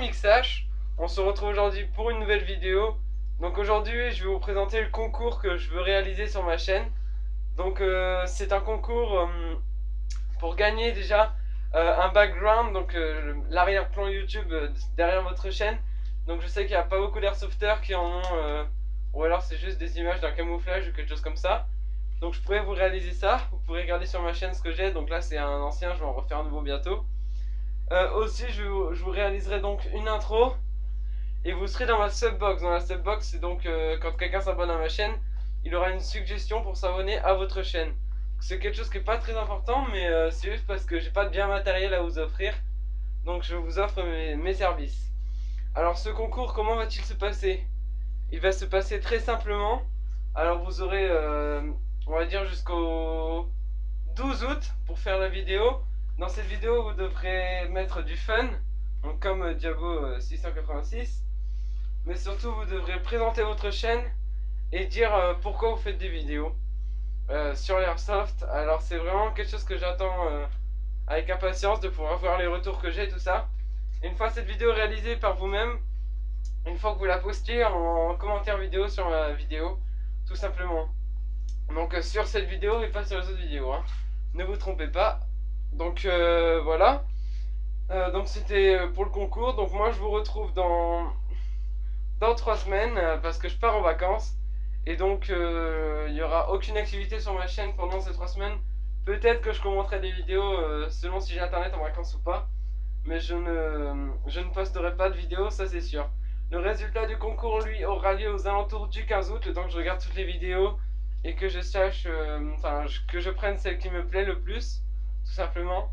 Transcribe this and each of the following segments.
MixH, on se retrouve aujourd'hui pour une nouvelle vidéo. Donc aujourd'hui je vais vous présenter le concours que je veux réaliser sur ma chaîne. Donc c'est un concours pour gagner déjà un background, donc l'arrière-plan YouTube derrière votre chaîne. Donc je sais qu'il n'y a pas beaucoup d'airsofters qui en ont, ou alors c'est juste des images d'un camouflage ou quelque chose comme ça. Donc je pourrais vous réaliser ça, vous pourrez regarder sur ma chaîne ce que j'ai. Donc là c'est un ancien, je vais en refaire un nouveau bientôt. Aussi je vous réaliserai donc une intro et vous serez dans ma subbox. Dans la subbox c'est donc quand quelqu'un s'abonne à ma chaîne, il aura une suggestion pour s'abonner à votre chaîne. C'est quelque chose qui n'est pas très important, mais c'est juste parce que j'ai pas de bien matériel à vous offrir. Donc je vous offre mes services. Alors ce concours, comment va-t-il se passer? Il va se passer très simplement. Alors vous aurez, on va dire jusqu'au 12 août pour faire la vidéo. Dans cette vidéo, vous devrez mettre du fun, donc comme Diabo 686. Mais surtout, vous devrez présenter votre chaîne et dire pourquoi vous faites des vidéos sur l'Airsoft. Alors c'est vraiment quelque chose que j'attends avec impatience, de pouvoir voir les retours que j'ai et tout ça. Et une fois cette vidéo réalisée par vous-même, une fois que vous la postez en commentaire vidéo sur ma vidéo, tout simplement. Donc sur cette vidéo et pas sur les autres vidéos, hein. Ne vous trompez pas. Donc voilà. Donc c'était pour le concours. Donc moi je vous retrouve dans 3 semaines parce que je pars en vacances. Et donc il n'y aura aucune activité sur ma chaîne pendant ces 3 semaines. Peut-être que je commenterai des vidéos selon si j'ai internet en vacances ou pas. Mais je ne posterai pas de vidéos, ça c'est sûr. Le résultat du concours, lui, aura lieu aux alentours du 15 août, le temps que je regarde toutes les vidéos et que je sache, que je prenne celle qui me plaît le plus, tout simplement.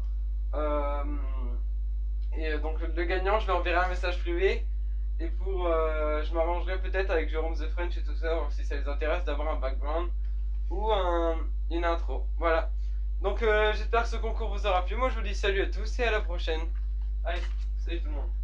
Donc le gagnant, je lui enverrai un message privé. Et je m'arrangerai peut-être avec Jérôme The French et tout ça, si ça les intéresse d'avoir un background ou une intro. Voilà. Donc j'espère que ce concours vous aura plu. Moi je vous dis salut à tous et à la prochaine. Allez, salut tout le monde.